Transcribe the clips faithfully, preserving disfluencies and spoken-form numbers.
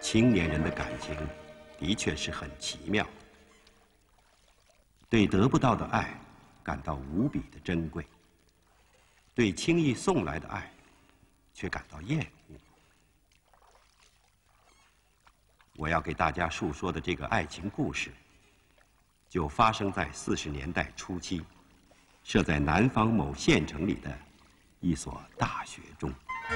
青年人的感情的确是很奇妙，对得不到的爱感到无比的珍贵，对轻易送来的爱却感到厌恶。我要给大家述说的这个爱情故事，就发生在四十年代初期，设在南方某县城里的一所大学中。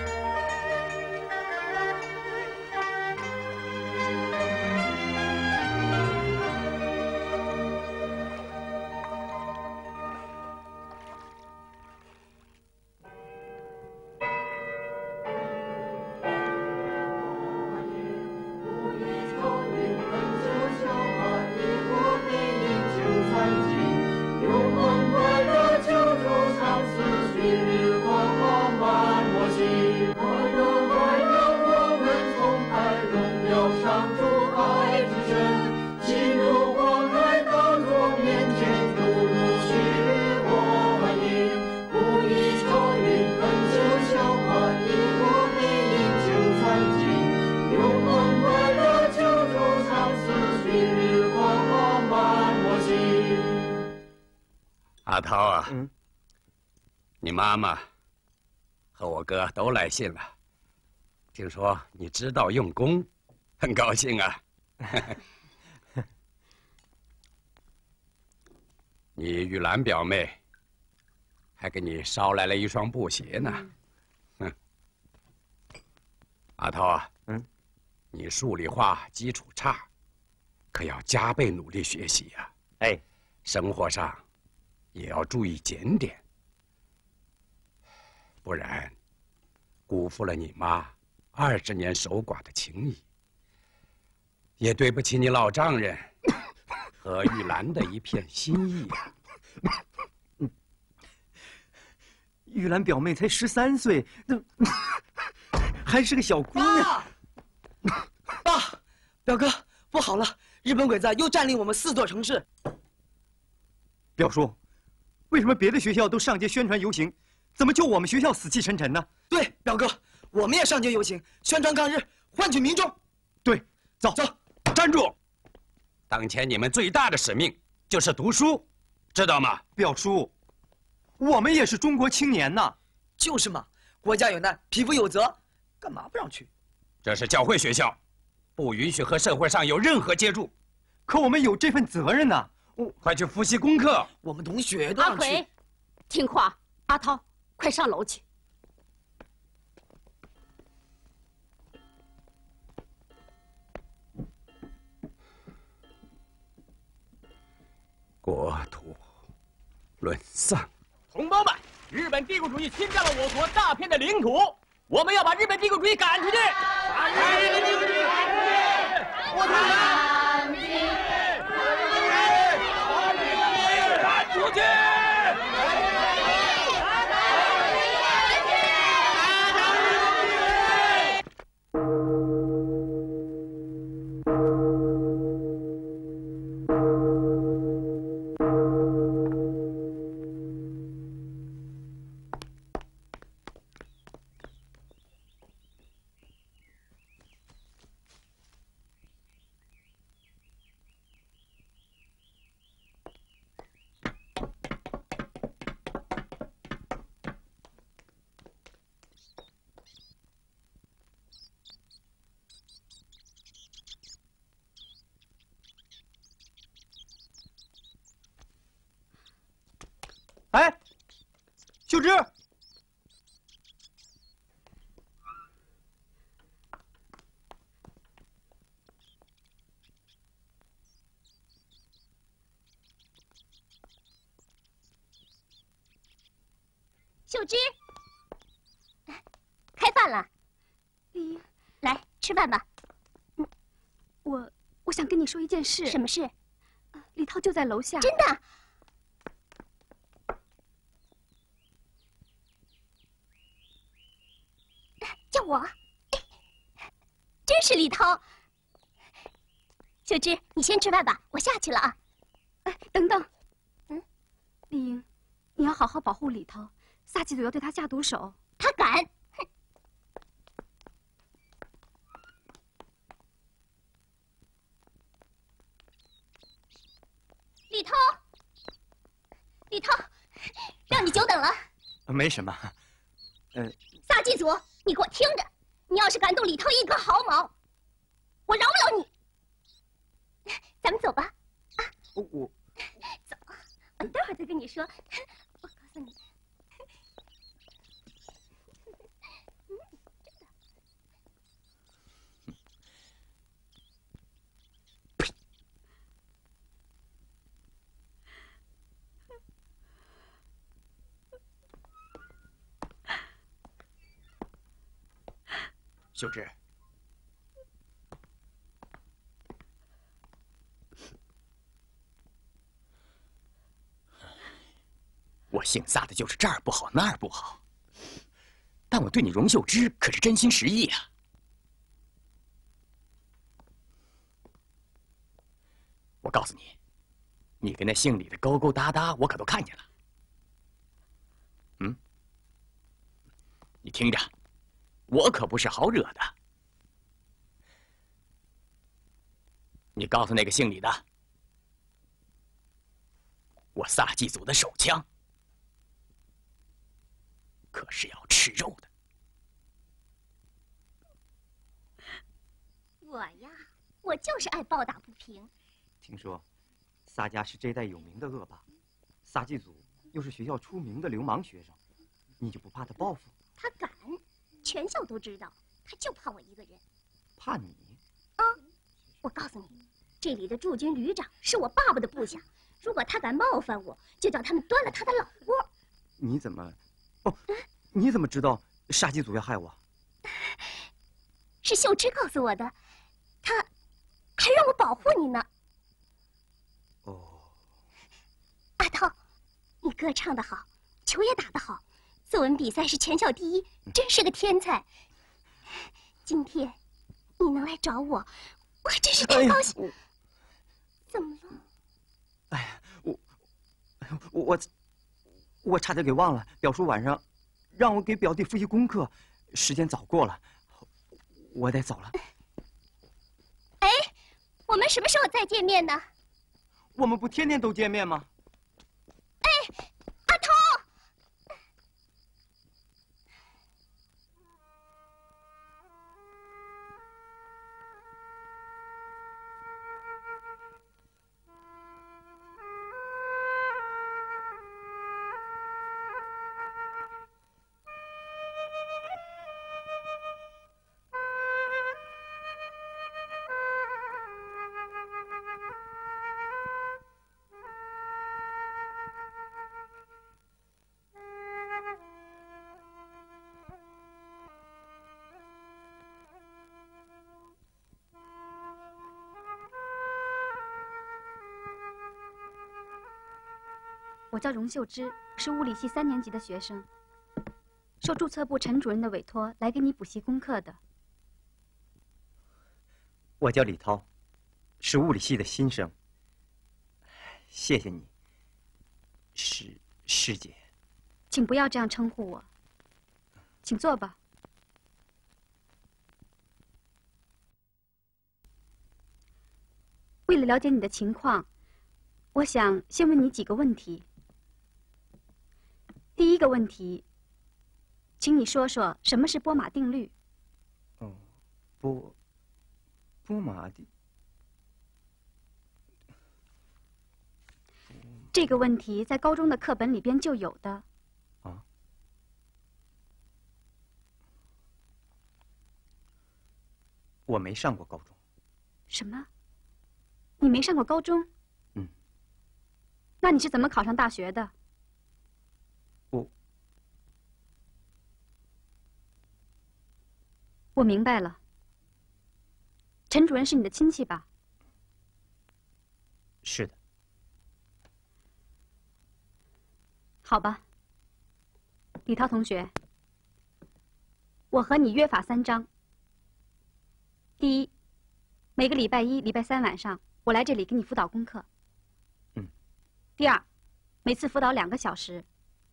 阿涛啊，嗯，你妈妈和我哥都来信了，听说你知道用功，很高兴啊。你玉兰表妹还给你捎来了一双布鞋呢。哼，阿涛啊，嗯，你数理化基础差，可要加倍努力学习呀。哎，生活上也要注意检点，不然辜负了你妈二十年守寡的情谊，也对不起你老丈人和玉兰的一片心意啊。 玉兰表妹才十三岁，那还是个小姑娘。 爸，表哥，不好了，日本鬼子又占领我们四座城市。 表叔，为什么别的学校都上街宣传游行，怎么就我们学校死气沉沉呢？ 对，表哥，我们也上街游行，宣传抗日，唤起民众。 对，走走， 站住！当前你们最大的使命就是读书，知道吗？ 表叔，我们也是中国青年呐。 就是嘛，国家有难，匹夫有责，干嘛不让去？ 这是教会学校，不允许和社会上有任何接触。 可我们有这份责任呐。 我快去复习功课。 我们同学都让去。 阿奎，听话，阿涛，快上楼去。 国土沦丧， 同胞们，日本帝国主义侵占了我国大片的领土，我们要把日本帝国主义赶出去！把日本帝国主义赶出去！我们赶出去！赶出去！ 哎，秀芝， 秀芝，开饭了。 李， 来吃饭吧。 嗯，我我想跟你说一件事。 什么事？ 李涛就在楼下。 真的？叫我。真是李涛。秀芝，你先吃饭吧，我下去了啊。 哎，等等。 嗯， 丽英，你要好好保护李涛，撒气嘴要对他下毒手。 他敢！哼！ 没什么。呃， 撒祭祖，你给我听着，你要是敢动李涛一根毫毛，我饶不了你。咱们走吧。啊， 我我走，我待会儿再跟你说。我告诉你。 秀芝，我姓撒的就是这儿不好那儿不好，但我对你荣秀芝可是真心实意啊。我告诉你，你跟那姓李的勾勾搭搭，我可都看见了。嗯，你听着。 我可不是好惹的。你告诉那个姓李的，我撒祭祖的手枪可是要吃肉的。 我呀，我就是爱抱打不平。 听说撒家是这一带有名的恶霸，撒祭祖又是学校出名的流氓学生，你就不怕他报复？ 他敢。 全校都知道，他就怕我一个人。 怕你？ 啊！我告诉你，这里的驻军旅长是我爸爸的部下，如果他敢冒犯我，就叫他们端了他的老窝。 你怎么？哦，你怎么知道杀祭祖要害我？ 是秀芝告诉我的，他还让我保护你呢。 哦， 阿涛，你歌唱得好，球也打得好。 作文比赛是全校第一，真是个天才。今天你能来找我，我还真是太高兴。哎、怎么了？ 哎呀，我我我差点给忘了，表叔晚上让我给表弟复习功课，时间早过了，我得走了。 哎，我们什么时候再见面呢？ 我们不天天都见面吗？ 哎，阿涛。 我叫荣秀芝，是物理系三年级的学生，受注册部陈主任的委托来给你补习功课的。 我叫李涛，是物理系的新生。谢谢你，师师姐。 请不要这样称呼我，请坐吧。为了了解你的情况，我想先问你几个问题。 第一个问题，请你说说什么是波马定律？ 哦，波波马定。 这个问题在高中的课本里边就有的。 啊？我没上过高中。 什么？你没上过高中？ 嗯。 那你是怎么考上大学的？ 我我明白了。陈主任是你的亲戚吧？ 是的。 好吧，李涛同学，我和你约法三章。第一，每个礼拜一、礼拜三晚上，我来这里给你辅导功课。 嗯。 第二，每次辅导两个小时。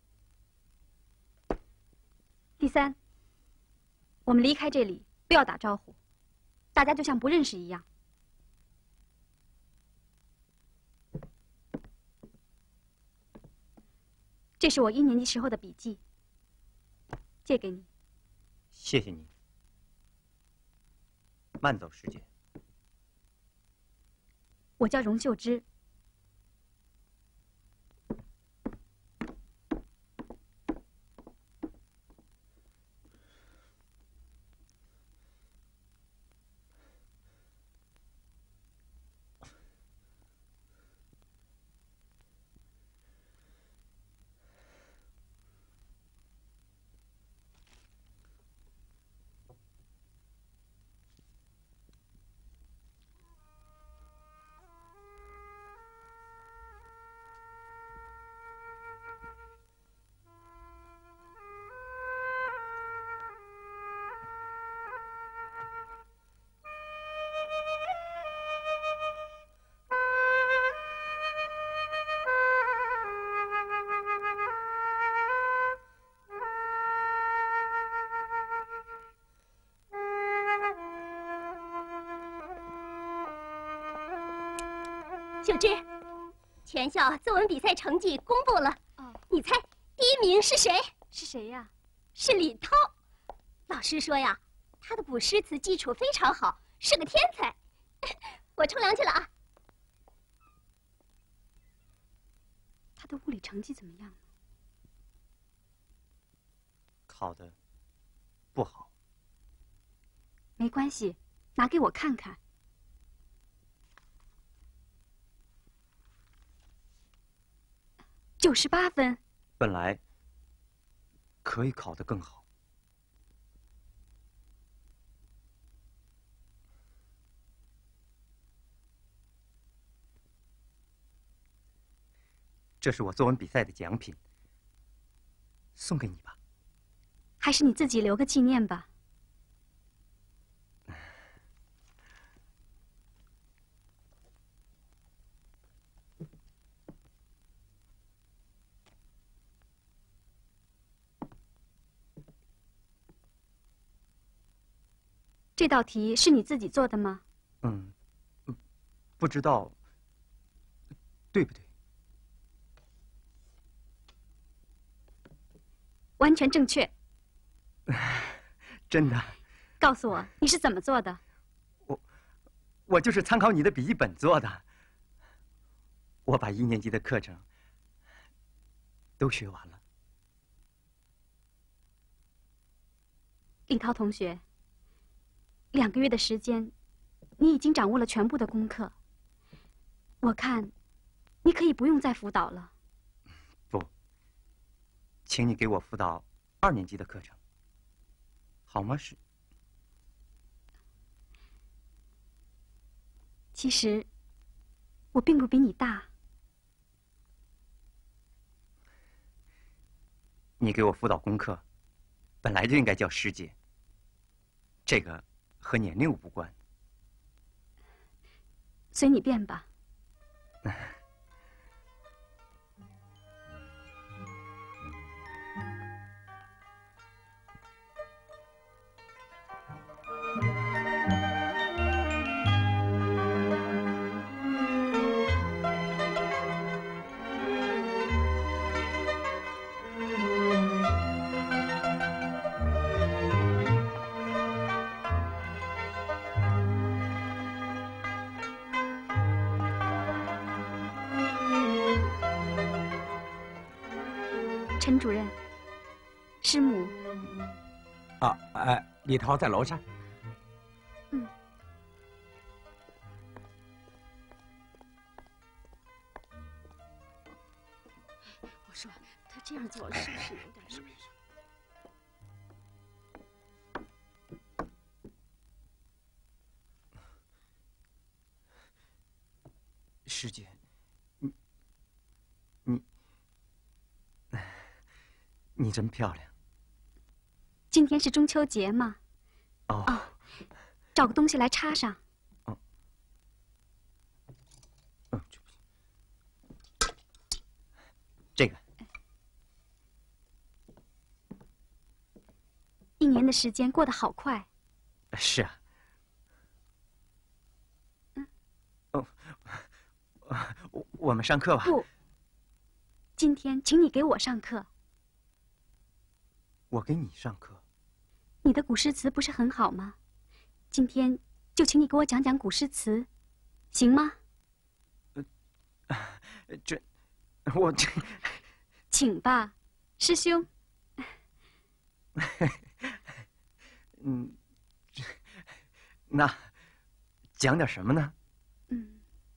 第三，我们离开这里不要打招呼，大家就像不认识一样。这是我一年级时候的笔记， 借给你。 谢谢你。慢走，师姐。 我叫荣秀芝。 秀芝，全校作文比赛成绩公布了。 哦， 你猜第一名是谁？ 是谁呀？ 是李涛。老师说呀，他的古诗词基础非常好，是个天才。我冲凉去了啊。 他的物理成绩怎么样呢？ 考的不好。 没关系，拿给我看看。九十八分， 本来可以考得更好。这是我作文比赛的奖品，送给你吧。 还是你自己留个纪念吧。这道题是你自己做的吗？ 嗯，不知道对不对？ 完全正确。 真的？ 告诉我你是怎么做的？ 我，我就是参考你的笔记本做的。我把一年级的课程都学完了。 李涛同学，两个月的时间，你已经掌握了全部的功课。我看，你可以不用再辅导了。 不，请你给我辅导二年级的课程，好吗？是。 其实，我并不比你大。 你给我辅导功课，本来就应该叫师姐。这个和年龄无关。 随你便吧。陈主任，师母。 啊，呃，李涛在楼上。 嗯。 我说他这样做是不是有点？是不是？ 师姐，你你。你真漂亮。 今天是中秋节嘛？ 哦。 哦，找个东西来插上。 哦。嗯，这不行。这个。 一年的时间过得好快。 是啊。 嗯。 哦，我我们上课吧。 不。今天请你给我上课。 我给你上课。 你的古诗词不是很好吗？今天就请你给我讲讲古诗词，行吗？ 呃，这，我这， 请吧，师兄。 嗯，这，那讲点什么呢？ 嗯，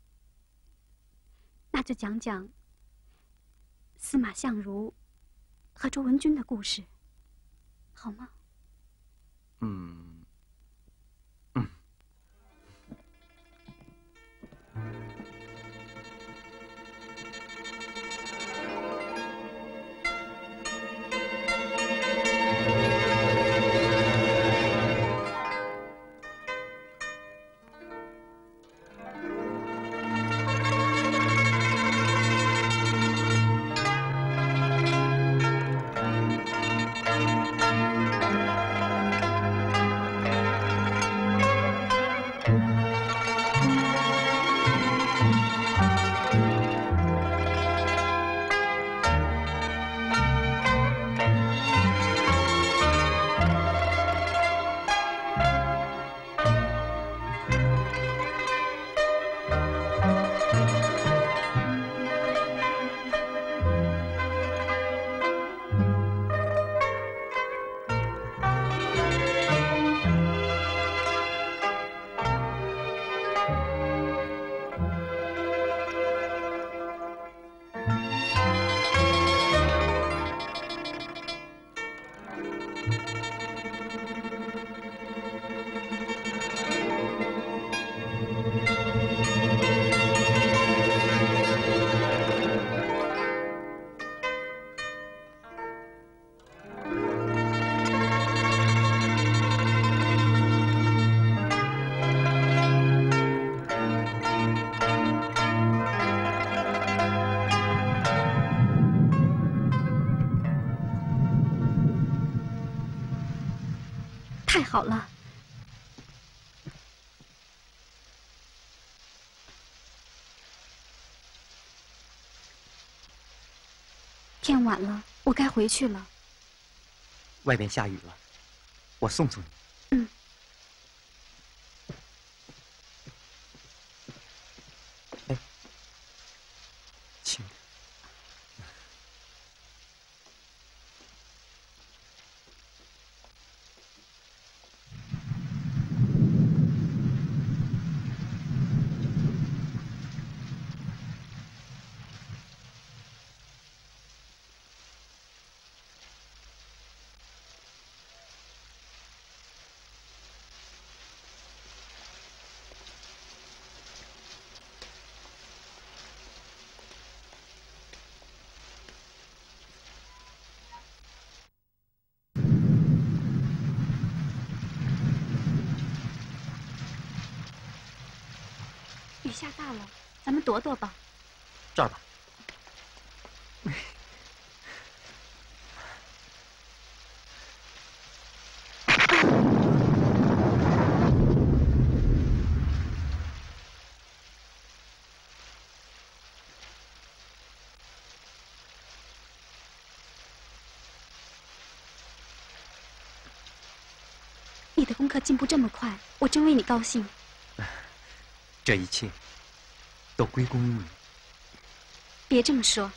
那就讲讲司马相如和卓文君的故事，好吗？ 嗯。 嗯。 太好了，天晚了，我该回去了。 外边下雨了，我送送你。 嗯。 哎，轻点。 雨下大了，咱们躲躲吧。 这儿吧。 你的功课进步这么快，我真为你高兴。 这一切都归功于你。 别这么说，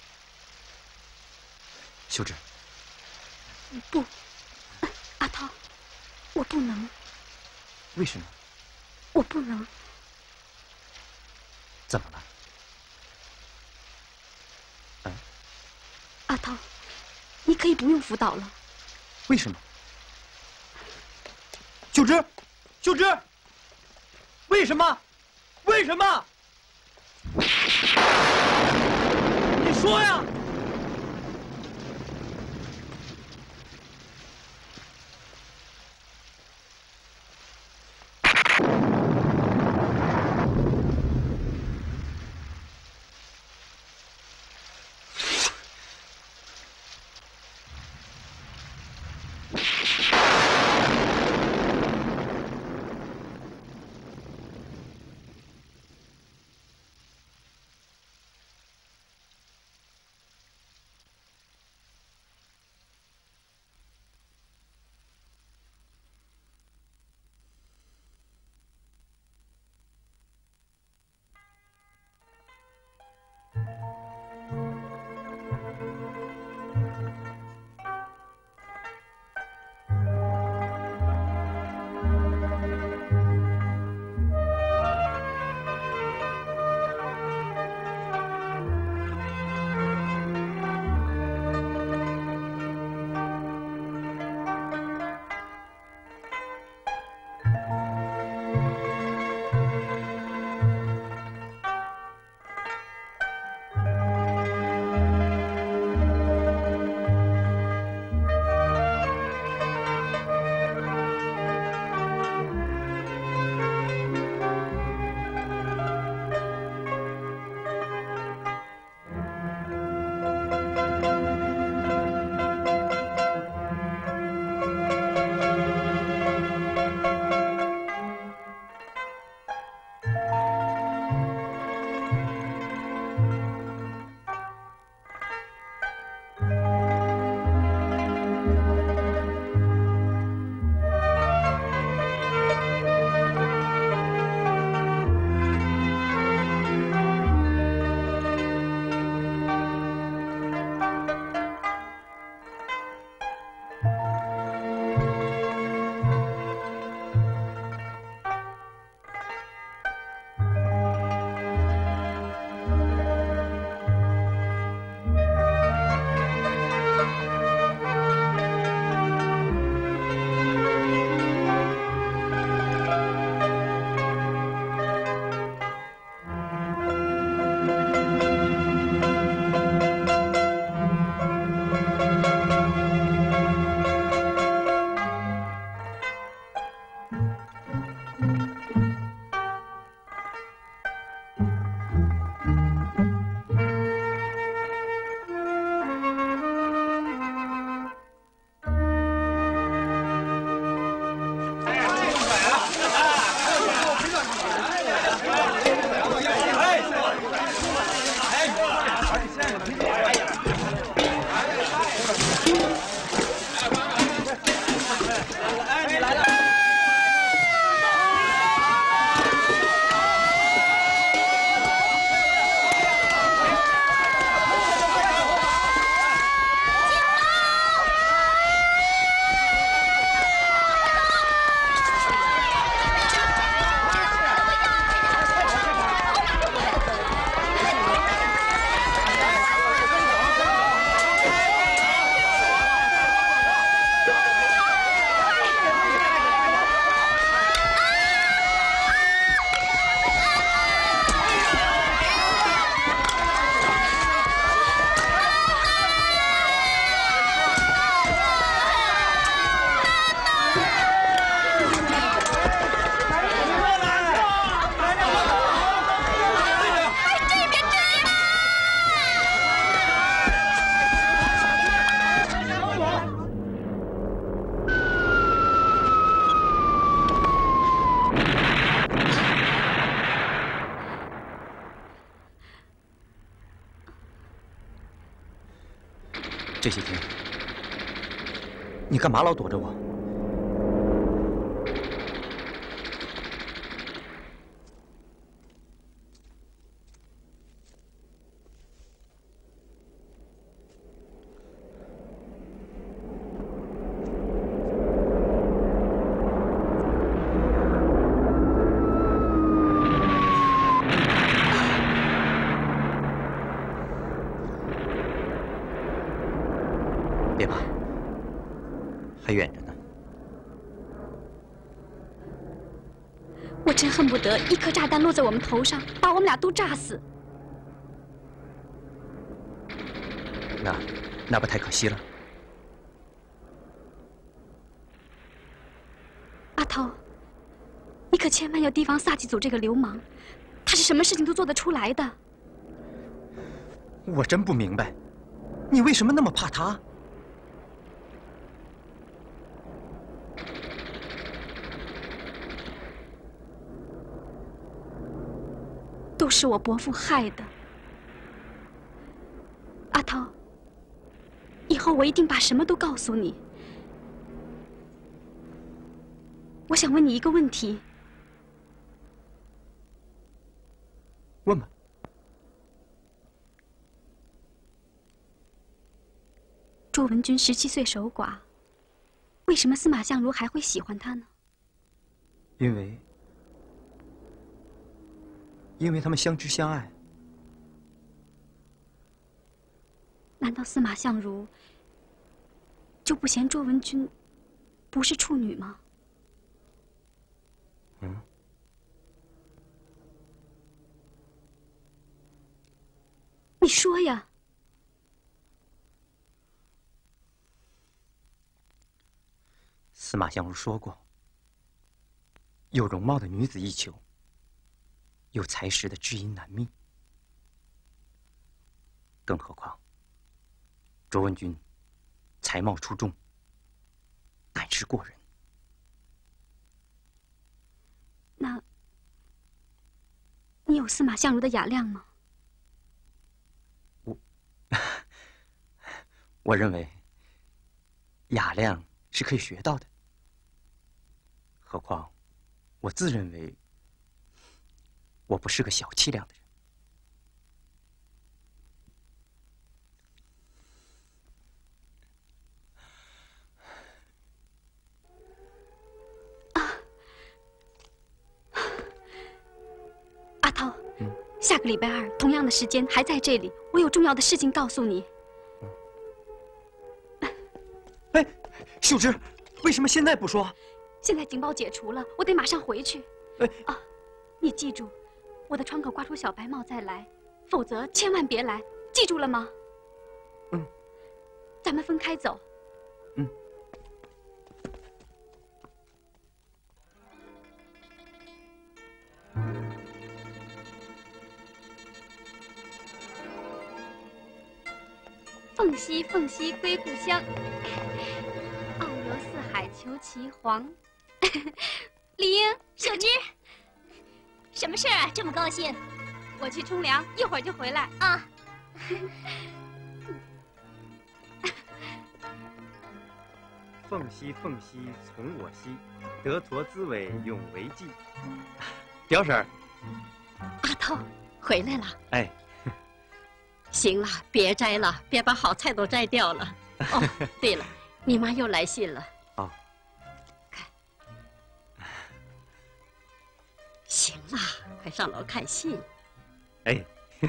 秀芝。 不，阿涛，我不能。 为什么？ 我不能。 怎么了？嗯？ 阿涛，你可以不用辅导了。 为什么？秀芝，秀芝，为什么？ 为什么？你说呀！ 这些天，你干嘛老躲着我？别怕，还远着呢。 我真恨不得一颗炸弹落在我们头上，把我们俩都炸死。 那，那不太可惜了。 阿涛，你可千万要提防萨奇祖这个流氓，他是什么事情都做得出来的。 我真不明白，你为什么那么怕他？ 都是我伯父害的，阿涛，以后我一定把什么都告诉你。我想问你一个问题。 问吧。 卓文君十七岁守寡，为什么司马相如还会喜欢她呢？ 因为。因为他们相知相爱。 难道司马相如就不嫌卓文君不是处女吗？ 嗯。 你说呀。 司马相如说过，有容貌的女子一求。有才识的知音难觅，更何况卓文君才貌出众，胆识过人。 那，你有司马相如的雅量吗？ 我，我认为雅量是可以学到的。何况，我自认为。我不是个小气量的人。 啊，阿涛，嗯、下个礼拜二同样的时间还在这里，我有重要的事情告诉你。 嗯、哎，秀芝，为什么现在不说？ 现在警报解除了，我得马上回去。 哎， 啊，你记住。我的窗口挂出小白帽再来，否则千万别来，记住了吗？ 嗯。 咱们分开走。 嗯。 凤兮凤兮归故乡，遨游四海求其凰。丽英， 秀芝。什么事儿啊？这么高兴？ 我去冲凉，一会儿就回来啊。 凤兮凤兮从我兮，得陀滋味永为记。刁婶儿， 阿涛回来了。 哎， 行了，别摘了，别把好菜都摘掉了。哦，对了，你妈又来信了。 哦， 看，行了，快上楼看信。 哎。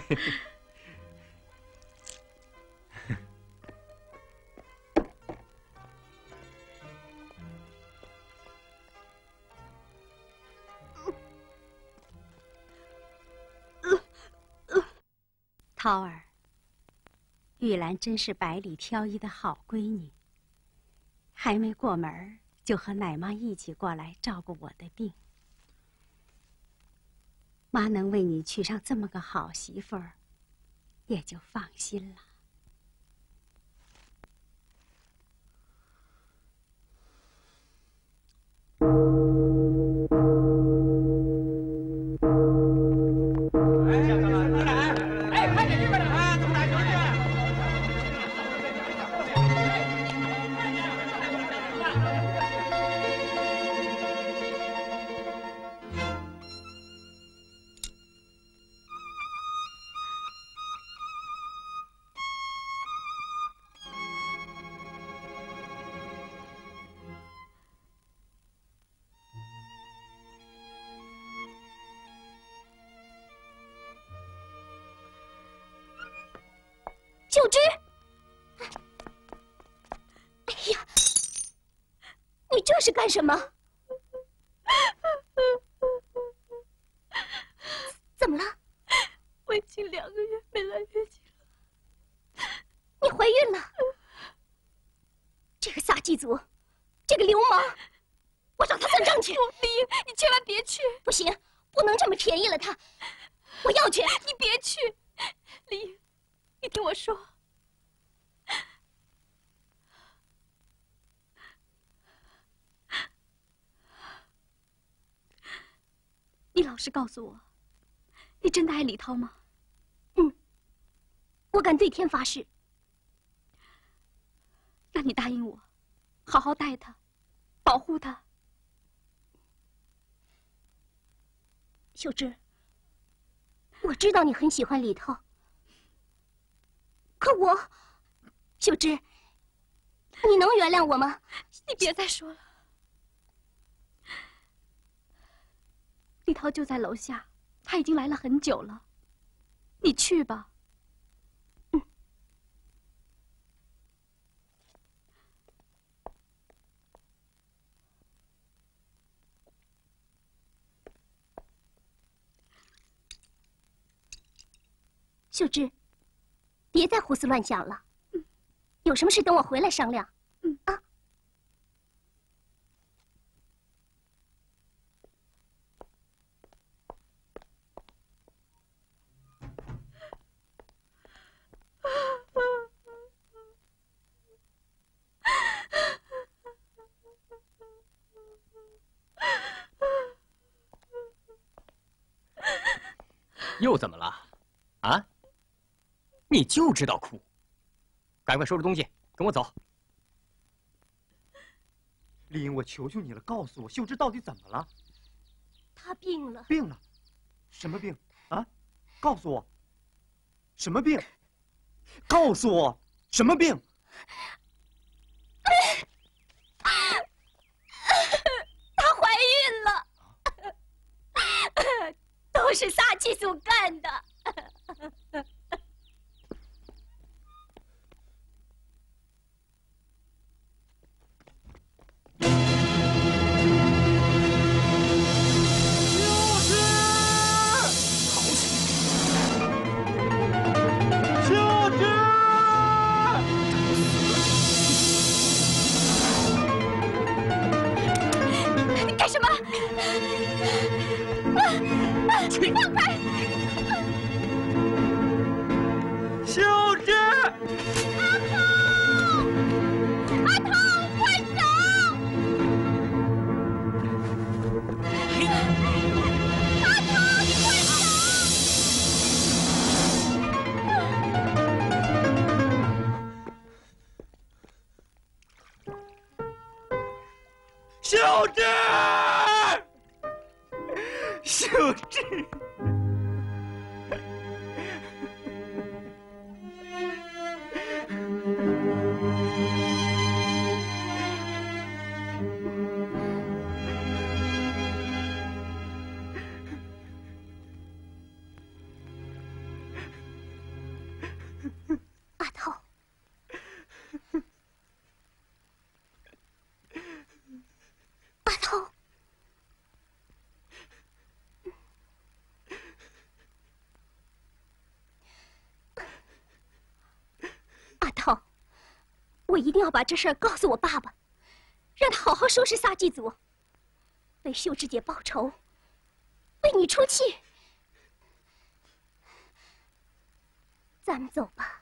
涛儿，玉兰真是百里挑一的好闺女。还没过门就和奶妈一起过来照顾我的病。妈能为你娶上这么个好媳妇儿，也就放心了。 芝，哎呀，你这是干什么？怎么了？ 我已经两个月没来月经了。 你怀孕了？这个撒祭祖，这个流氓，我找他算账去。 丽英，你千万别去！ 不行，不能这么便宜了他。我要去， 你别去。丽英，你听我说。你老实告诉我，你真的爱李涛吗？ 嗯，我敢对天发誓。 那你答应我，好好待他，保护他。 秀芝，我知道你很喜欢李涛，可我，秀芝，你能原谅我吗？ 你别再说了。李涛就在楼下，他已经来了很久了。你去吧。 嗯。秀芝，别再胡思乱想了。嗯。有什么事等我回来商量。 嗯啊。 又怎么了？啊？你就知道哭！赶快收拾东西，跟我走。 丽英，我求求你了，告诉我秀芝到底怎么了？ 她病了。 病了？什么病？啊？告诉我。什么病？告诉我什么病？ 她怀孕了。都是撒祭祖干的。 干什么？你放开！ 秀芝！ 阿涛！阿涛，快走！阿涛，你快走！ 秀芝！秀芝！ 阿涛，阿涛，阿涛，我一定要把这事儿告诉我爸爸，让他好好收拾撒祭祖，为秀芝姐报仇，为你出气。咱们走吧。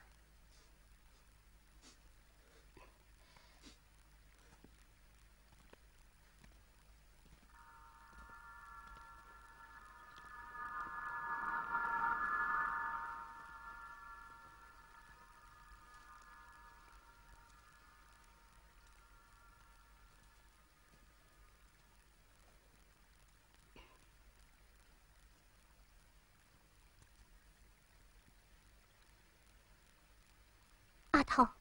阿涛，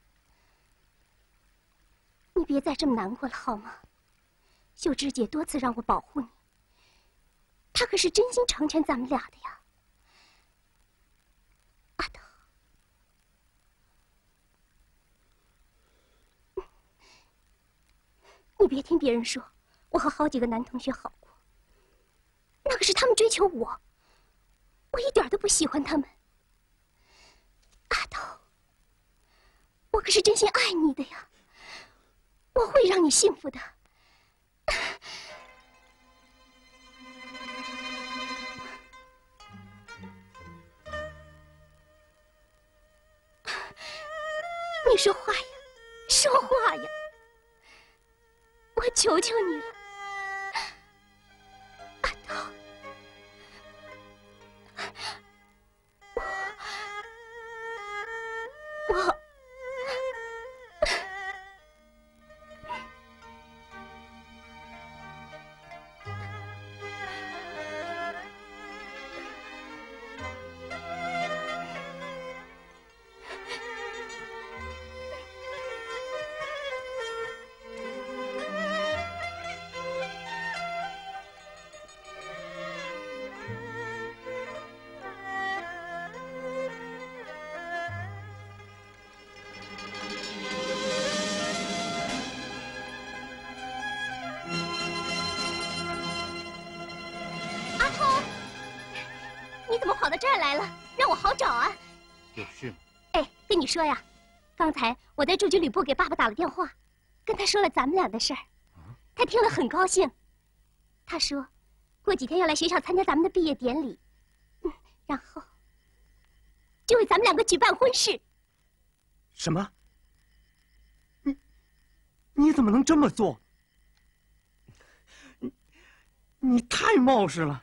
你别再这么难过了好吗？秀芝姐多次让我保护你，她可是真心成全咱们俩的呀。阿涛， 你别听别人说，我和好几个男同学好过，那可是他们追求我，我一点都不喜欢他们。阿头，我可是真心爱你的呀，我会让你幸福的。你说话呀，说话呀！我求求你了，阿头，我我。跑到这儿来了，让我好找啊！ 有事吗？ 哎，跟你说呀，刚才我在驻军旅部给爸爸打了电话，跟他说了咱们俩的事儿，他听了很高兴。他说，过几天要来学校参加咱们的毕业典礼，嗯，然后就为咱们两个举办婚事。 什么？你你怎么能这么做？你你太冒失了！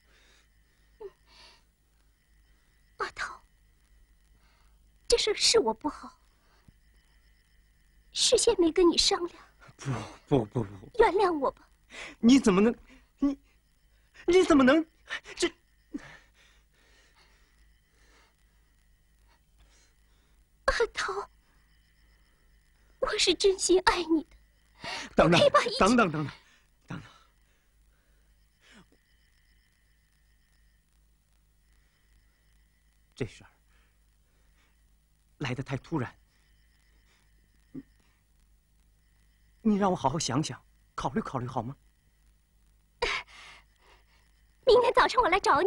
阿头，这事是我不好，事先没跟你商量。 不不不不， 原谅我吧。 你怎么能，你你怎么能这？ 阿头，我是真心爱你的。 等等我可以把一切等等等等等等，这事儿来得太突然，你你让我好好想想，考虑考虑好吗？ 明天早上我来找你。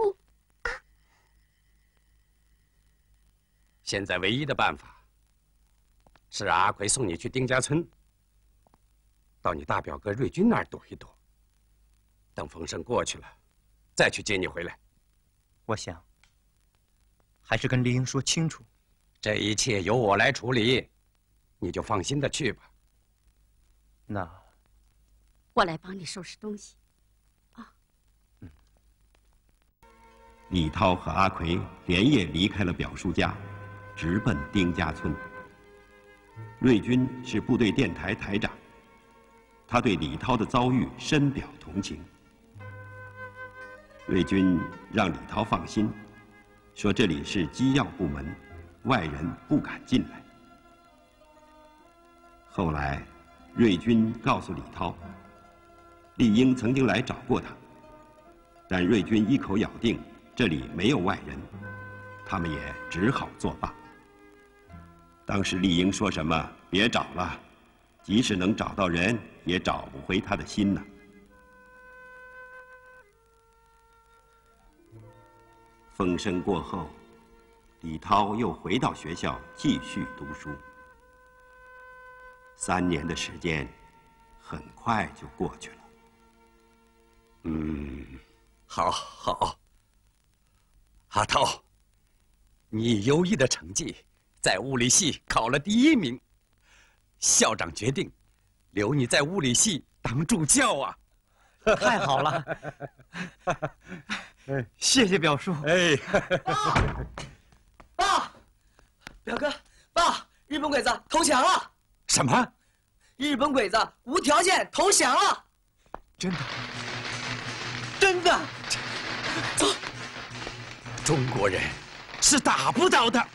现在唯一的办法是让阿奎送你去丁家村，到你大表哥瑞军那儿躲一躲。等风声过去了，再去接你回来。 我想还是跟丽英说清楚， 这一切由我来处理，你就放心的去吧。 那我来帮你收拾东西。 李涛和阿奎连夜离开了表叔家，直奔丁家村。瑞军是部队电台台长，他对李涛的遭遇深表同情。瑞军让李涛放心，说这里是机要部门，外人不敢进来。后来，瑞军告诉李涛，丽英曾经来找过他，但瑞军一口咬定这里没有外人，他们也只好作罢。当时丽英说什么“别找了”，即使能找到人，也找不回他的心呢。风声过后，李涛又回到学校继续读书。三年的时间，很快就过去了。 嗯，好，好。阿涛，你优异的成绩在物理系考了第一名，校长决定留你在物理系当助教啊！ 太好了，谢谢表叔。 哎， 爸，爸，表哥，爸，日本鬼子投降了！ 什么？ 日本鬼子无条件投降了！ 真的？真的？ 走。 中国人是打不倒的。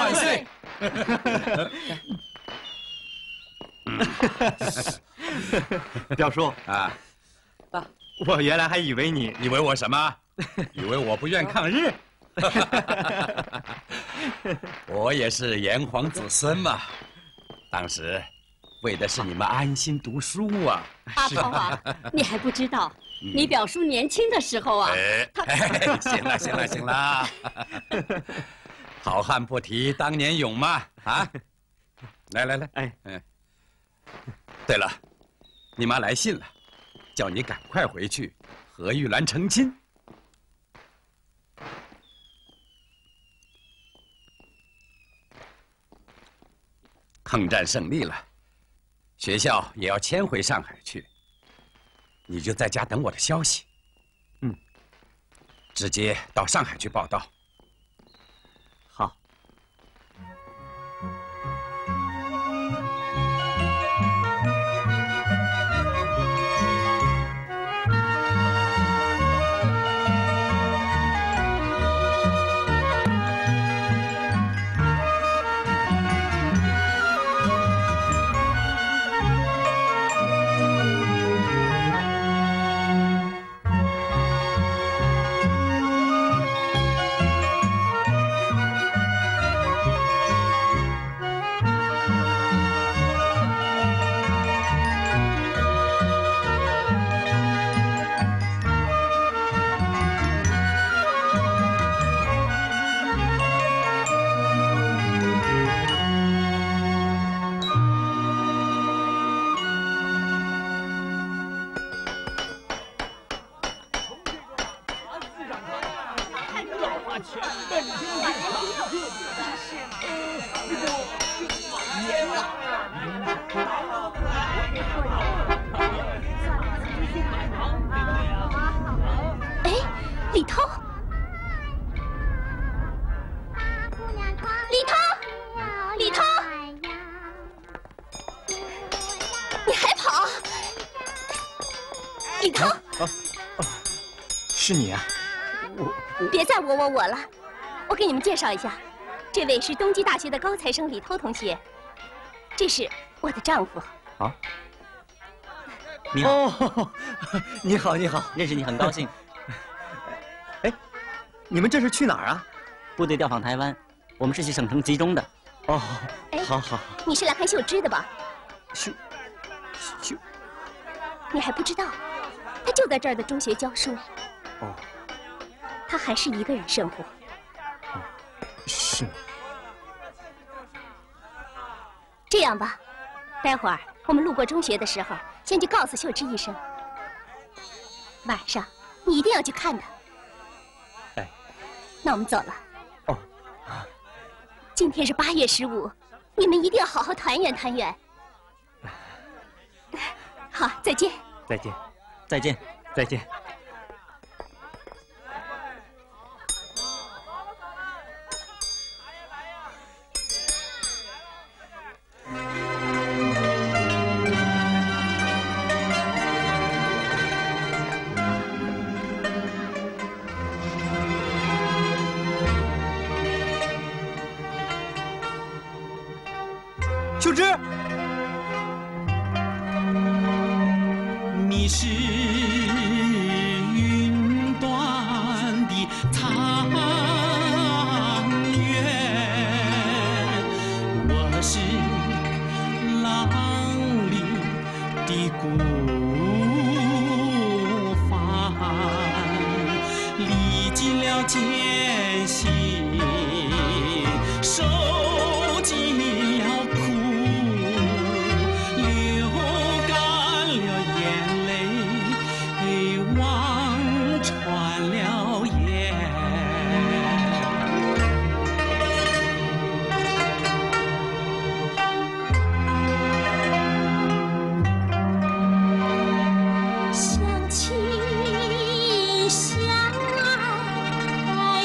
万岁！ 表叔啊， 爸，我原来还以为你以为我什么？以为我不愿抗日？我也是炎黄子孙嘛，当时为的是你们安心读书啊。 阿涛啊，你还不知道，你表叔年轻的时候啊， 哎，哎行了行了行了，好汉不提当年勇嘛啊！来来来，哎哎，对了，你妈来信了，叫你赶快回去和玉兰成亲。抗战胜利了，学校也要迁回上海去，你就在家等我的消息。嗯，直接到上海去报到。 好。是你啊！我我别再我我我了，我给你们介绍一下，这位是东基大学的高材生李涛同学，这是我的丈夫。 啊！你好，哦、你好，你好，认识你很高兴。哎，你们这是去哪儿啊？ 部队调访台湾，我们是去省城集中的。 哦， 哎， 好好。 你是来看秀芝的吧？ 秀秀， 你还不知道，他就在这儿的中学教书。 哦， 他还是一个人生活。 哦，是。 这样吧，待会儿我们路过中学的时候，先去告诉秀芝一声。晚上你一定要去看他。 哎， 那我们走了。 哦， 今天是八月十五，你们一定要好好团圆团圆。好，再见。 再见，再见，再见。秀芝， 你是云端的残垣，我是浪里的孤帆，历尽了艰辛，受尽相亲相爱。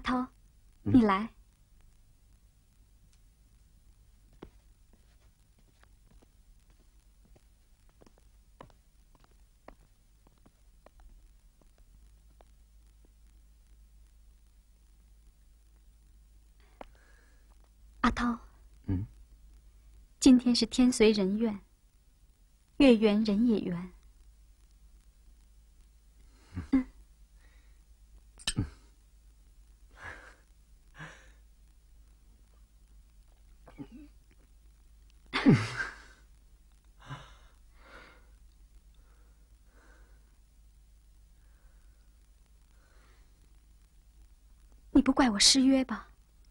涛，你来。阿涛， 嗯， 今天是天随人愿，月圆人也圆。嗯。你不怪我失约吧？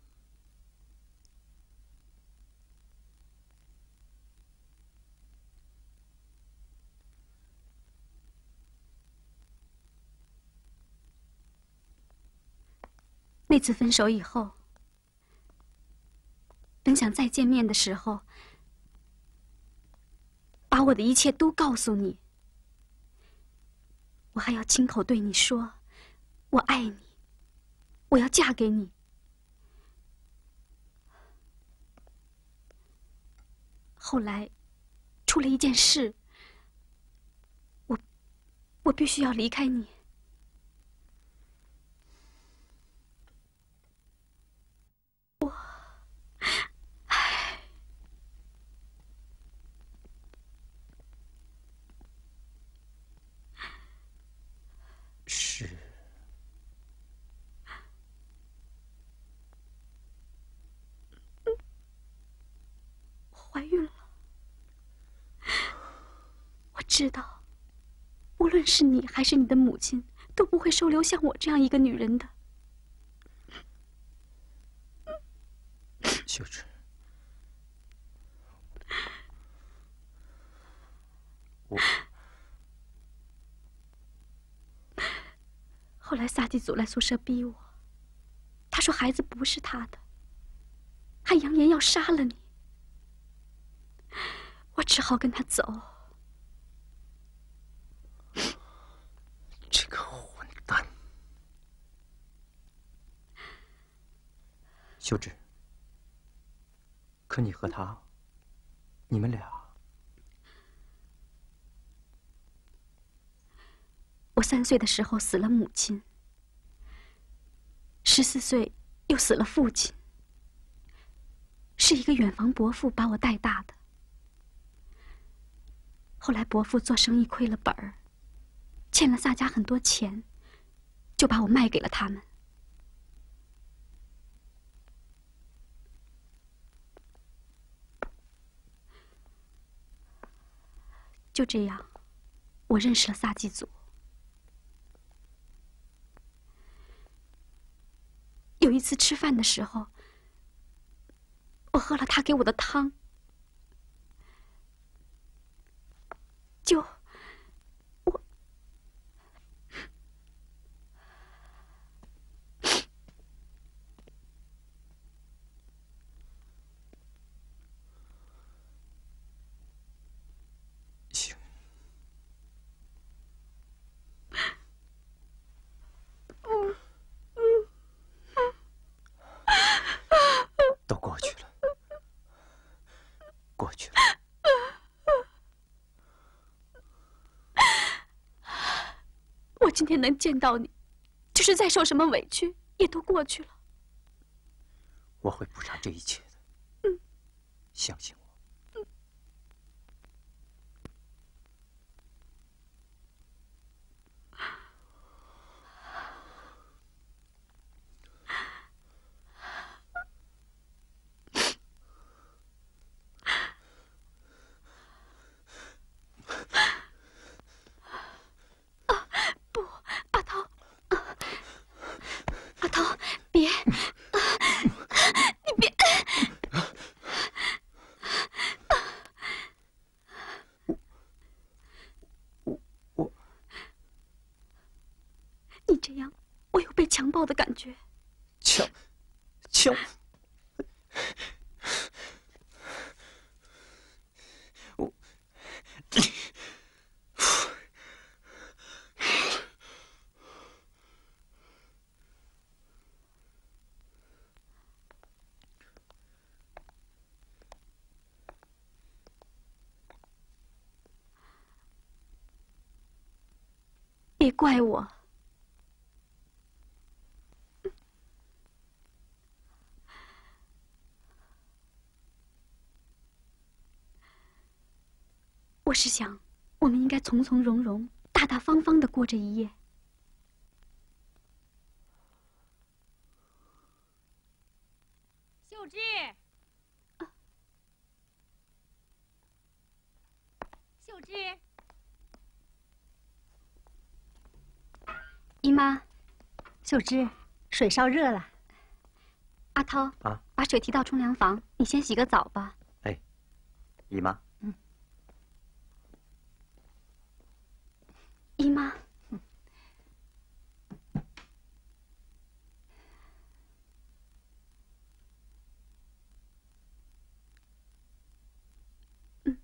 那次分手以后，本想再见面的时候，把我的一切都告诉你。我还要亲口对你说，我爱你，我要嫁给你。后来，出了一件事，我，我必须要离开你。 是。 我怀孕了。我知道，无论是你还是你的母亲，都不会收留像我这样一个女人的。 秀芝，我。 后来萨祭祖来宿舍逼我，他说孩子不是他的，还扬言要杀了你。我只好跟他走。 这个混蛋！秀芝，可你和他，你们俩…… 我三岁的时候死了母亲，十四岁又死了父亲，是一个远房伯父把我带大的。后来伯父做生意亏了本儿，欠了萨家很多钱，就把我卖给了他们。就这样，我认识了萨祭祖。有一次吃饭的时候，我喝了他给我的汤，就我行， 嗯。 都过去了，过去了。 我今天能见到你，就是再受什么委屈，也都过去了。 我会补偿这一切的， 嗯， 相信我。 强暴的感觉。 强，强，我， 别怪我。我是想，我们应该从从容容、大大方方的过这一夜。 秀芝，啊、秀芝， 姨妈， 秀芝，水烧热了。 阿涛啊， 把水提到冲凉房，你先洗个澡吧。 哎，姨妈。 姨妈，嗯，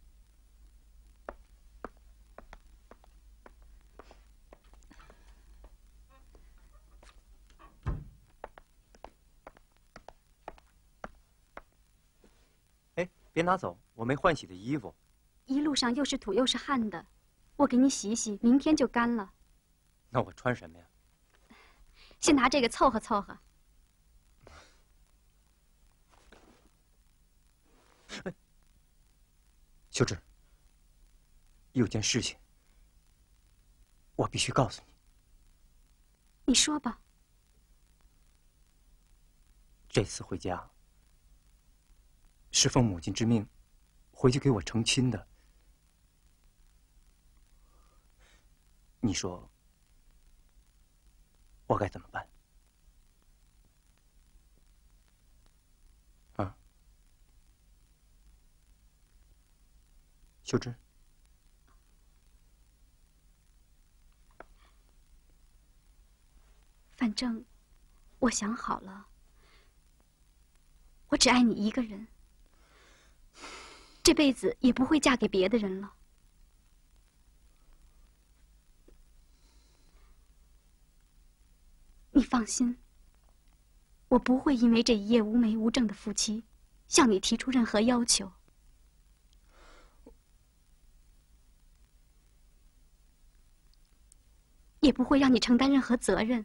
哎，别拿走，我没换洗的衣服。 一路上又是土又是汗的。 我给你洗一洗，明天就干了。 那我穿什么呀？ 先拿这个凑合凑合。 秀芝，有件事情，我必须告诉你。 你说吧。 这次回家，是奉母亲之命，回去给我成亲的。 你说，我该怎么办？啊，秀芝， 反正我想好了，我只爱你一个人，这辈子也不会嫁给别的人了。 你放心，我不会因为这一夜无媒无证的夫妻，向你提出任何要求，也不会让你承担任何责任。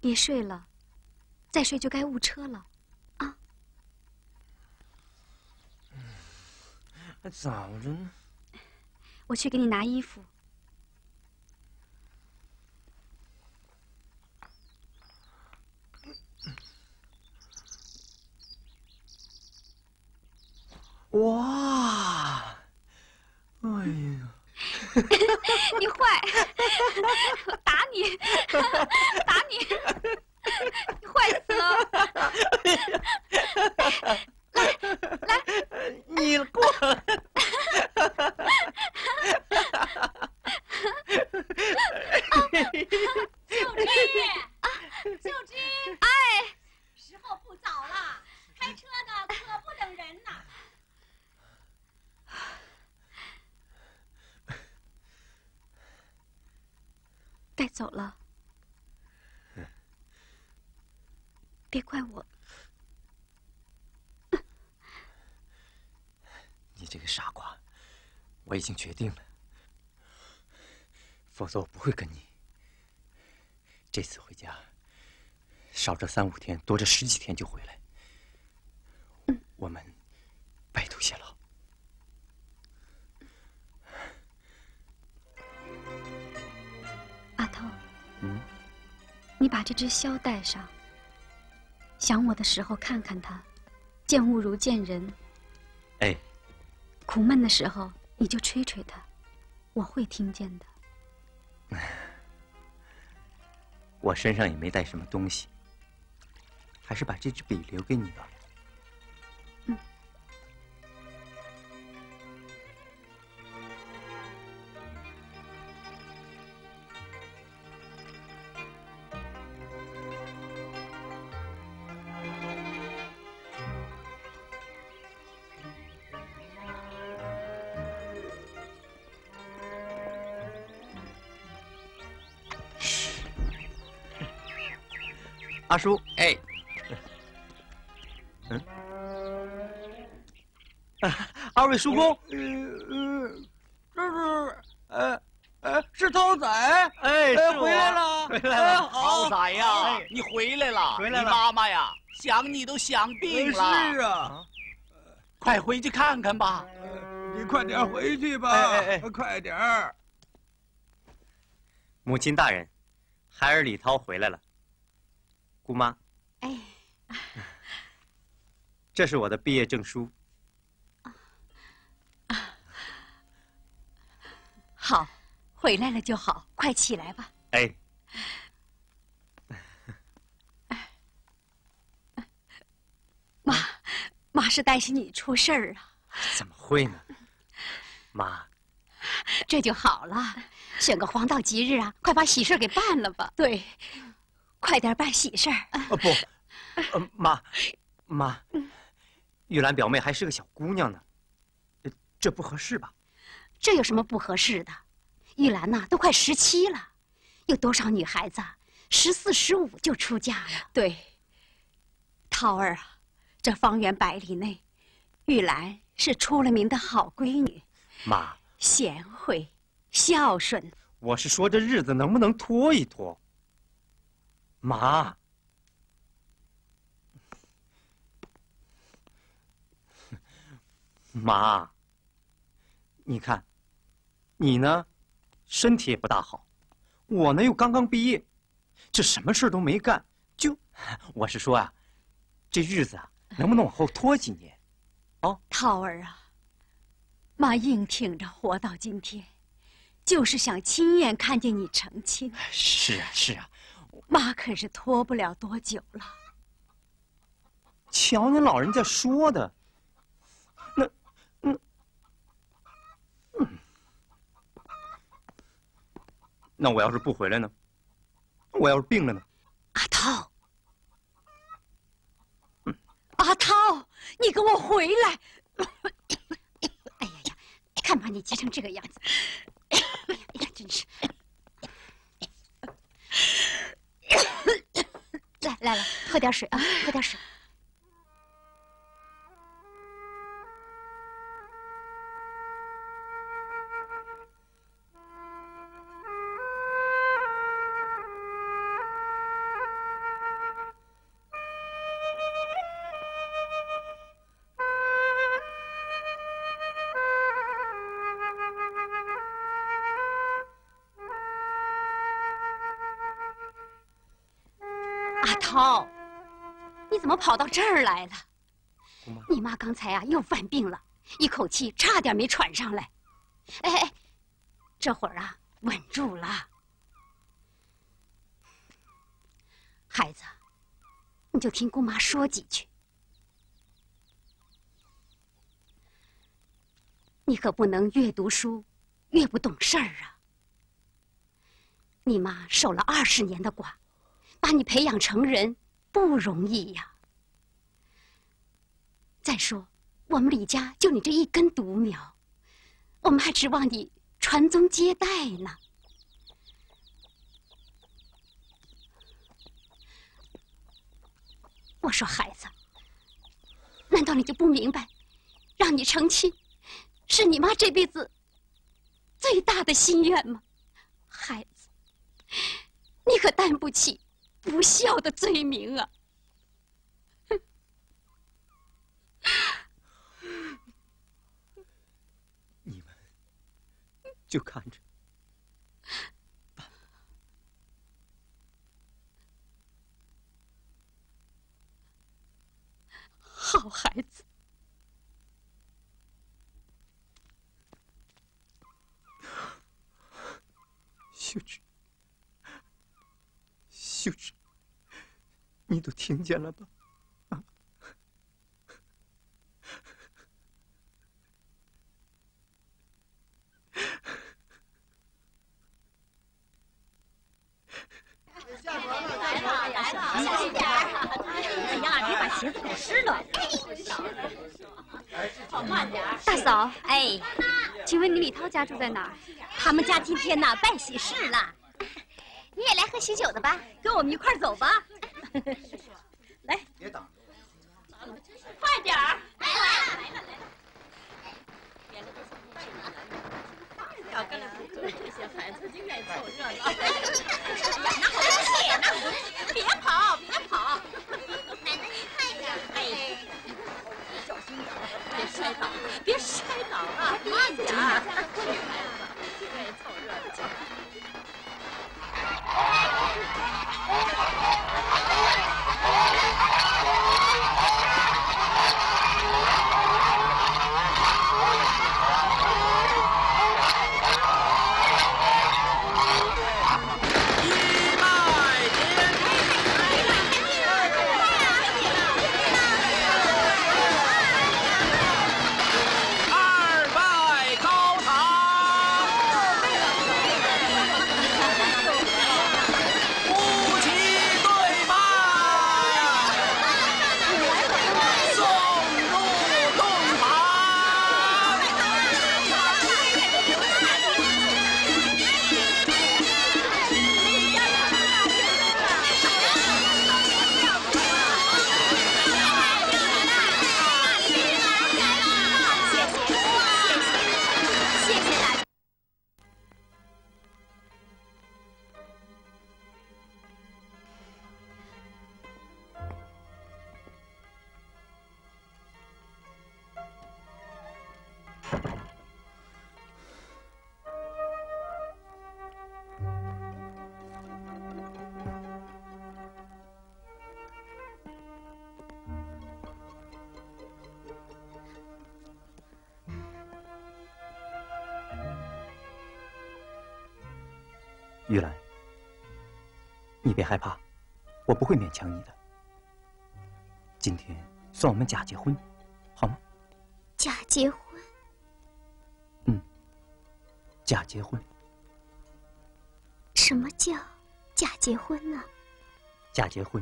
别睡了，再睡就该误车了，啊！ 还早着呢。 我去给你拿衣服。 哇！哎呀！ 你坏！我打你！打你！你坏死了！来来， 你过来！ 秀芝，秀芝， 哎， 时候不早了，开车的可不等人呐。 该走了，别怪我。 你这个傻瓜，我已经决定了，否则我不会跟你。这次回家，少这三五天，多这十几天就回来。我们白头偕老。 阿头， 嗯， 你把这只箫带上。想我的时候看看它，见物如见人。 哎， 苦闷的时候你就吹吹它，我会听见的。 我身上也没带什么东西，还是把这支笔留给你吧。 嗯。 阿叔， 哎， 嗯，啊，二位叔公， 这是，呃，呃，是涛仔， 哎，是回来了， 回来了， 好仔呀，你回来了， 回来了， 你妈妈呀，想你都想病了。 是啊， 快回去看看吧。 你快点回去吧， 哎哎哎， 快点儿。 母亲大人，孩儿李涛回来了。姑妈， 哎， 这是我的毕业证书。 好，回来了就好，快起来吧。 哎， 妈，妈是担心你出事儿啊。 怎么会呢？妈， 这就好了，选个黄道吉日啊，快把喜事给办了吧。对。快点办喜事儿！ 哦不，呃，妈，妈，玉兰表妹还是个小姑娘呢，这不合适吧？ 这有什么不合适的？玉兰呐，都快十七了，有多少女孩子十四、十五就出嫁了？对，涛儿啊，这方圆百里内，玉兰是出了名的好闺女。 妈， 贤惠、孝顺。 我是说这日子能不能拖一拖？妈，妈，你看，你呢，身体也不大好，我呢又刚刚毕业，这什么事都没干，就，我是说啊，这日子啊，能不能往后拖几年？哦， 涛儿啊，妈硬挺着活到今天，就是想亲眼看见你成亲。 是啊，是啊。 妈可是拖不了多久了。 瞧您老人家说的，那，嗯，嗯，那我要是不回来呢？我要是病了呢？ 阿涛，嗯、阿涛，你给我回来！哎呀呀，看把你急成这个样子！哎呀，真是。来来来，喝点水啊，喝点水。 阿涛，你怎么跑到这儿来了？ 姑妈， 你妈刚才啊又犯病了，一口气差点没喘上来。哎哎，这会儿啊稳住了。孩子，你就听姑妈说几句。你可不能越读书越不懂事儿啊！你妈守了二十年的寡，把你培养成人不容易呀。再说，我们李家就你这一根独苗，我们还指望你传宗接代呢。我说孩子，难道你就不明白，让你成亲是你妈这辈子最大的心愿吗？孩子，你可担不起不孝的罪名啊！ 你们就看着。 好孩子。 秀芝，秀芝，你都听见了吧？啊！ 下船了，下船了！小心点儿！哎呀，别把鞋子搞湿了。 慢点。大嫂，哎，请问你李涛家住在哪儿？ 他们家今天呢办喜事了，你也来喝喜酒的吧？ 跟我们一块儿走吧。来， 别挡着，快点儿！ 来了来了来了！ 表哥俩这些孩子就愿意凑热闹。 拿好东西，拿好东西， 别跑，别跑！ 奶奶您快点！哎， 小心点，别摔倒，别摔倒啊！慢点儿，这孩子就愿意凑热闹。 玉兰，你别害怕，我不会勉强你的。今天算我们假结婚，好吗？ 假结婚？ 嗯，假结婚。 什么叫假结婚呢？ 假结婚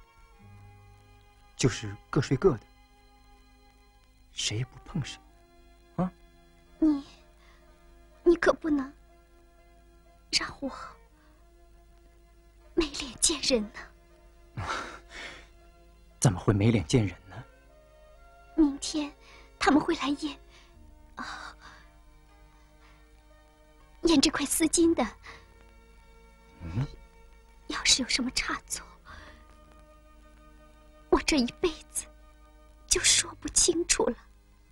就是各睡各的，谁也不碰谁，啊？ 你，你可不能让我没脸见人呢。 怎么会没脸见人呢？ 明天他们会来验，哦，验这块丝巾的。 嗯， 要是有什么差错，我这一辈子就说不清楚了。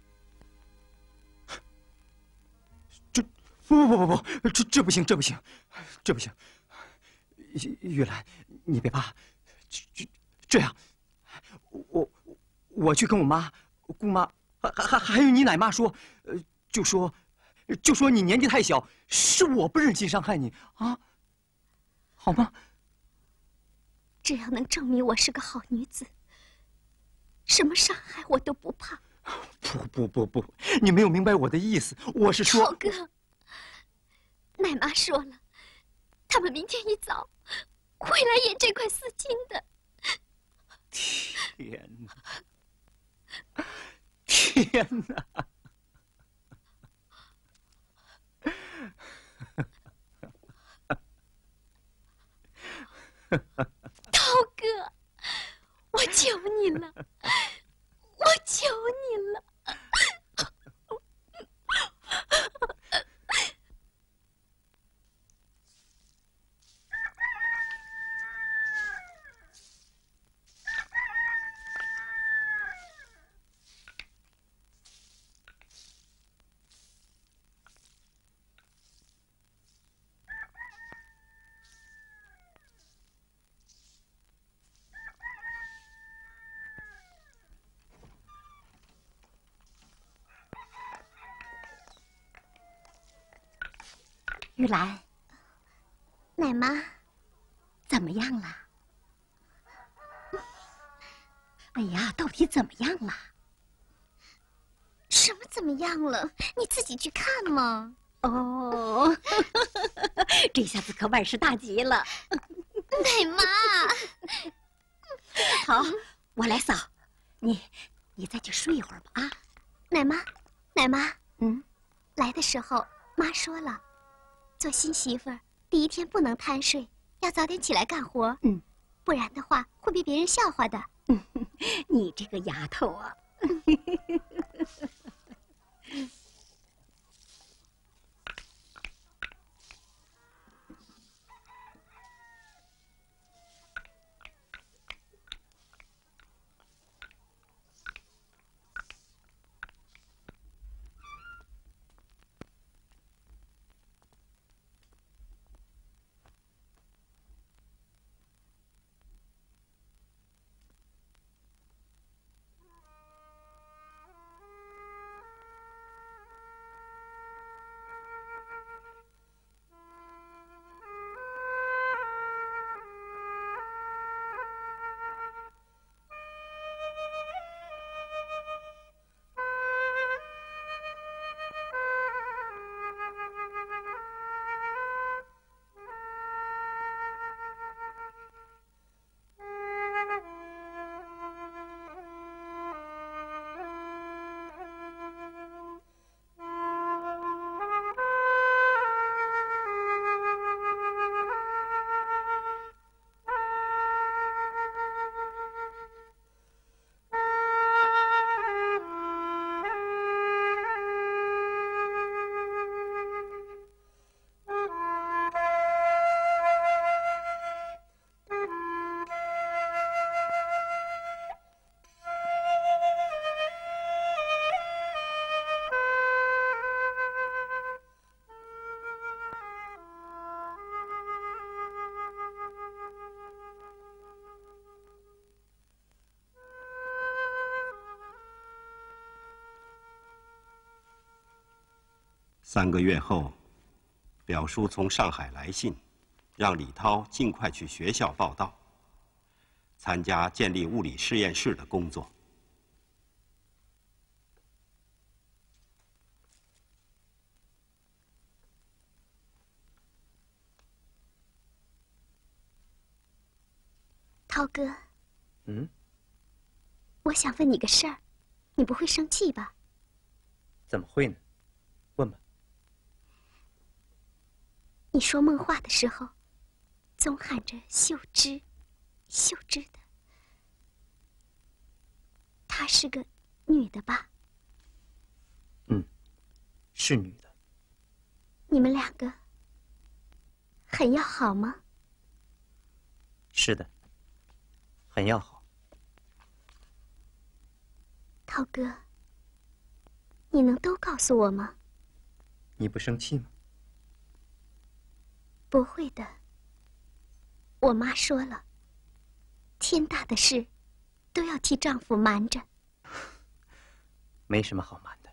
这不不不不不，这这不行，这不行，这不行。玉兰，你别怕， 这这样，我我去跟我妈、姑妈，还还还有你奶妈说，呃，就说就说你年纪太小，是我不忍心伤害你啊，好吗？ 只要能证明我是个好女子，什么伤害我都不怕。 不不不不，你没有明白我的意思，我是说， 涛哥，奶妈说了，他们明天一早会来演这块丝巾的。 天哪！天哪！ 涛哥，我求你了，我求你了。 玉兰， 奶妈， 怎么样了？哎呀，到底怎么样了？ 什么怎么样了？你自己去看嘛。 哦，这下子可万事大吉了。 奶妈， 好，我来扫，你你再去睡一会儿吧啊。 奶妈，奶妈， 嗯， 来的时候妈说了。做新媳妇儿第一天不能贪睡，要早点起来干活。 嗯， 不然的话会被别人笑话的。 你这个丫头啊！ 三个月后，表叔从上海来信，让李涛尽快去学校报到，参加建立物理实验室的工作。 涛哥， 嗯， 我想问你个事儿，你不会生气吧？ 怎么会呢？问吧。 你说梦话的时候，总喊着秀芝，秀芝的。她是个女的吧？ 嗯，是女的。 你们两个很要好吗？ 是的，很要好。 涛哥，你能都告诉我吗？ 你不生气吗？ 不会的。我妈说了， 天大的事，都要替丈夫瞒着。 没什么好瞒的。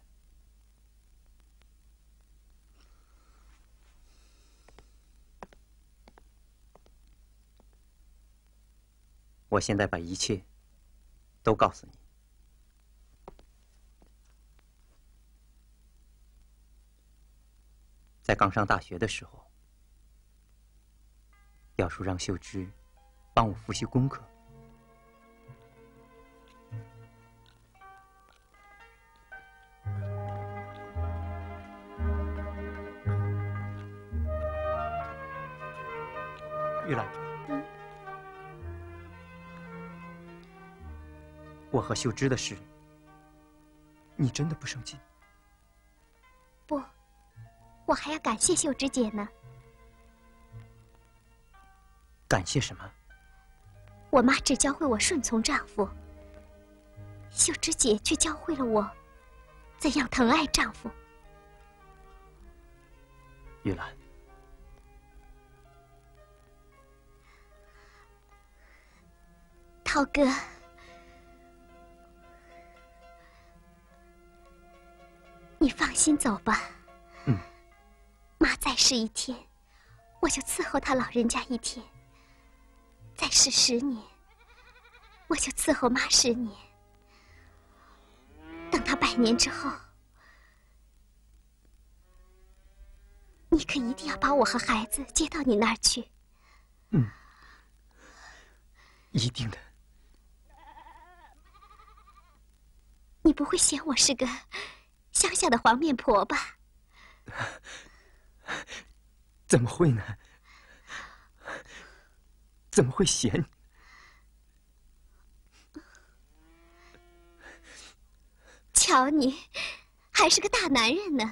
我现在把一切都告诉你。在刚上大学的时候，表叔让秀芝帮我复习功课。玉兰， 嗯， 我和秀芝的事，你真的不生气？ 不，我还要感谢秀芝姐呢。 感谢什么？ 我妈只教会我顺从丈夫，秀芝姐却教会了我怎样疼爱丈夫。 玉兰， 涛哥，你放心走吧。 嗯。 妈再试一天，我就伺候她老人家一天；再试十年，我就伺候妈十年。等她百年之后，你可一定要把我和孩子接到你那儿去。 嗯，一定的。 你不会嫌我是个乡下的黄面婆吧？ 怎么会呢？怎么会嫌？ 瞧你，还是个大男人呢。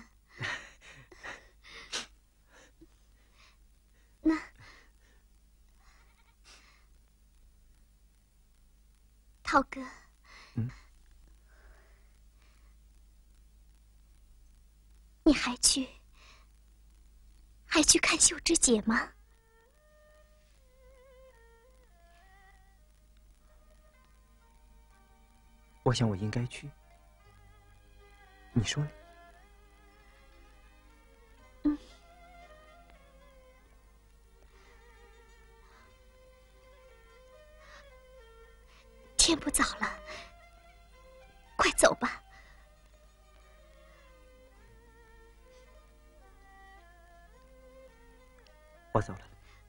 那涛哥， 嗯， 你还去还去看秀芝姐吗？ 我想我应该去。你说呢？ 嗯。天不早了，快走吧。 我走了。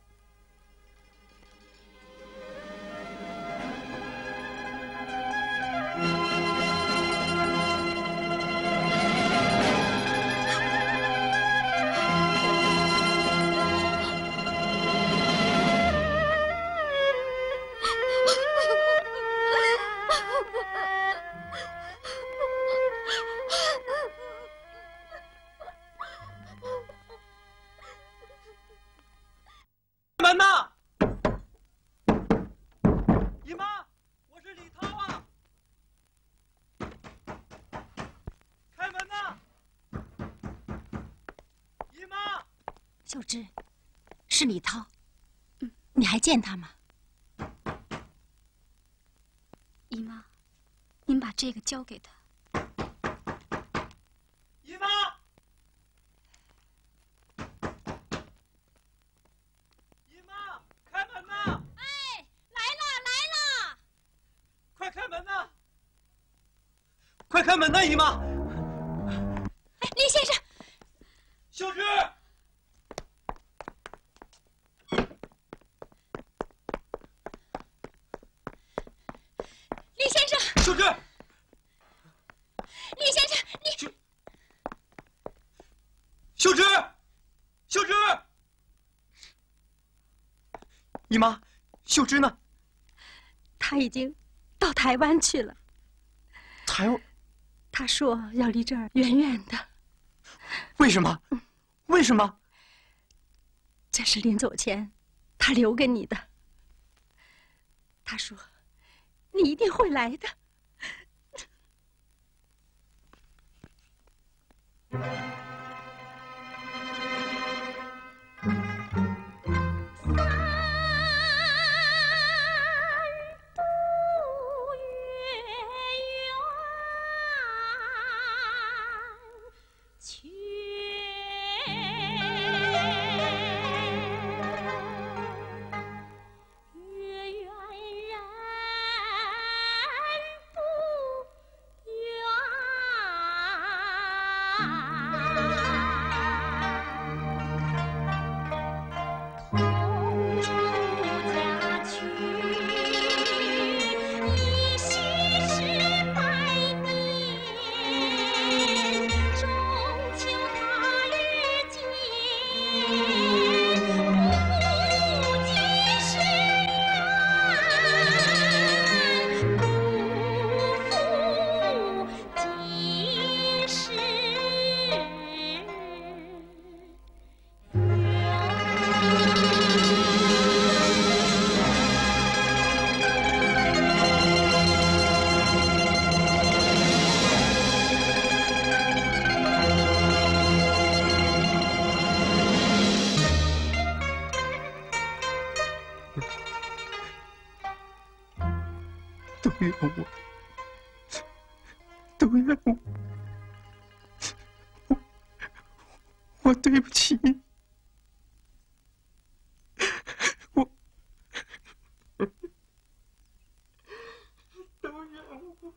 门呐！姨妈，我是李涛啊！开门呐！姨妈， 秀芝，是李涛，嗯，你还见他吗？ 姨妈，您把这个交给他。 姨妈。开门呐！ 哎，来了来了！ 快开门呐！快开门呐，姨妈！ 哎，李先生， 秀芝， 李先生， 秀芝， 李先生，你秀芝，秀芝。姨妈，秀芝呢？ 他已经到台湾去了。 台湾？ 他说要离这儿远远的。 为什么？为什么？ 这是临走前他留给你的。他说，你一定会来的。 怨我，都怨我，我我对不起你，我都怨我。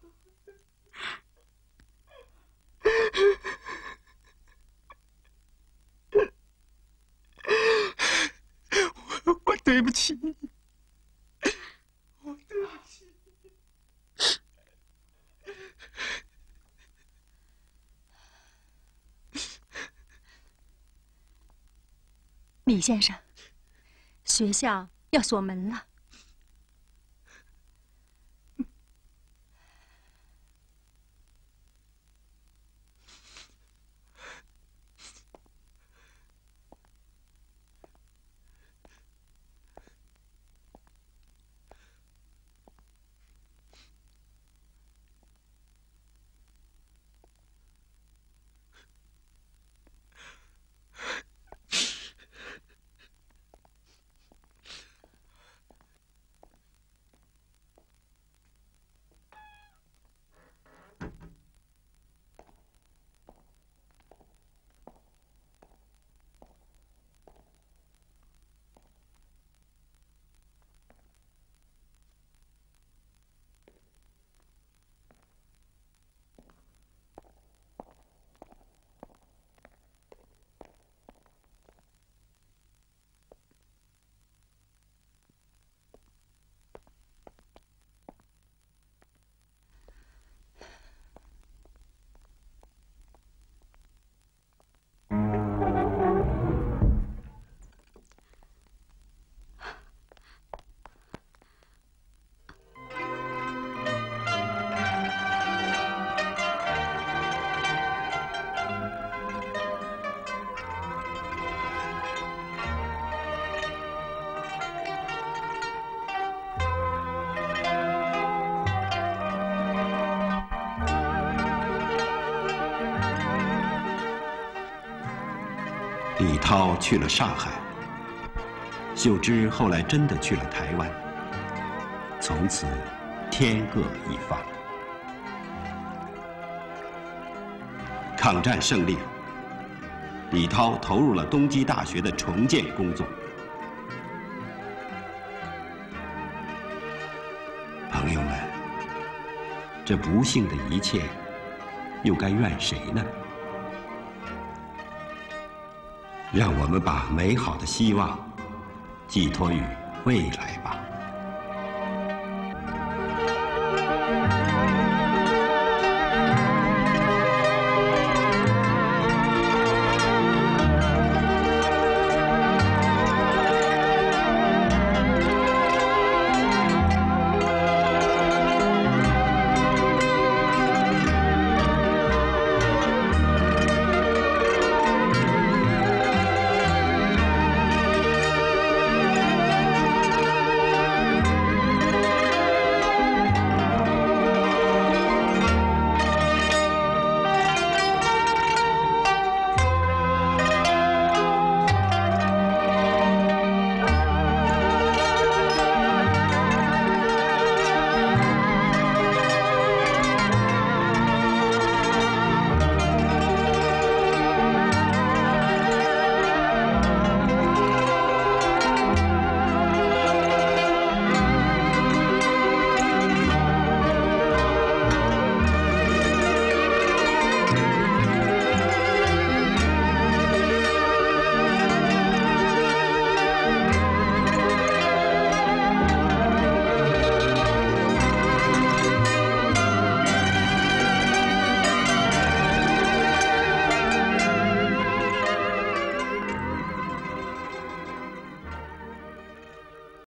我我对不起你，我对不起你。 李先生，学校要锁门了。 李涛去了上海，秀芝后来真的去了台湾，从此天各一方。抗战胜利，李涛投入了东基大学的重建工作。朋友们，这不幸的一切，又该怨谁呢？让我们把美好的希望寄托于未来吧。